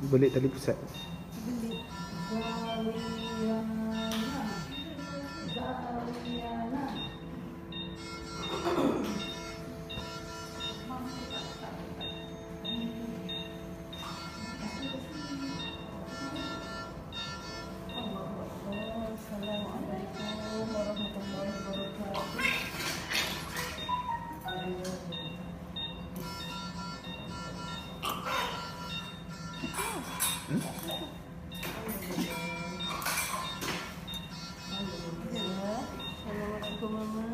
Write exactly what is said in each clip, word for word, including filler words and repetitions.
Belit tali pusat. Belit. Zawiyana. Zawiyana. Assalamualaikum warahmatullahi wabarakatuh. Hmm? Assalamualaikum mama.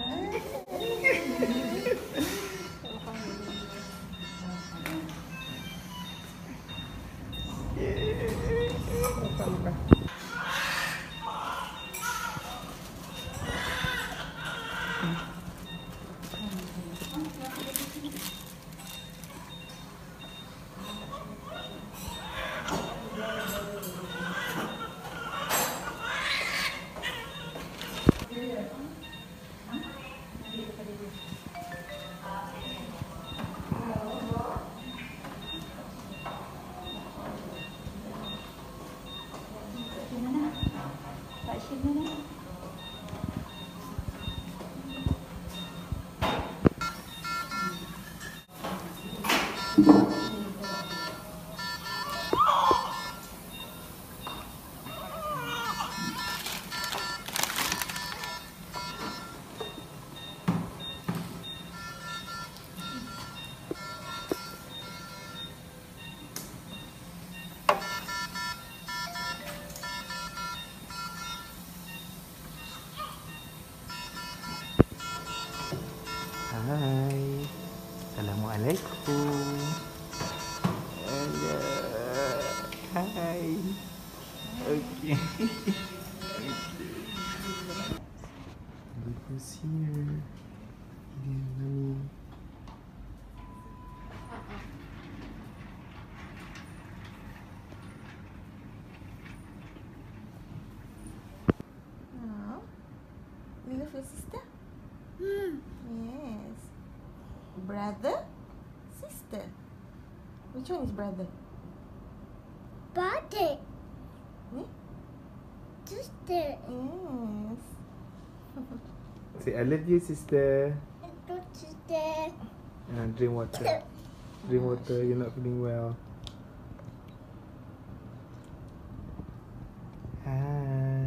Hai. Assalamualaikum. Hello. Hai. Okay. Who's here? Yeah, mommy. Oh, you love your sister? Hmm. Yes. Brother, sister. Which one is brother? Brother. Hmm? Sister. Yes. Say I love you, sister. Good sister. Uh, drink water. Drink water. You're not feeling well. Hi.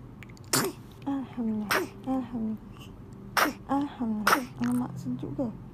Alhamdulillah. Alhamdulillah. Alhamdulillah. Mak sejuk ke?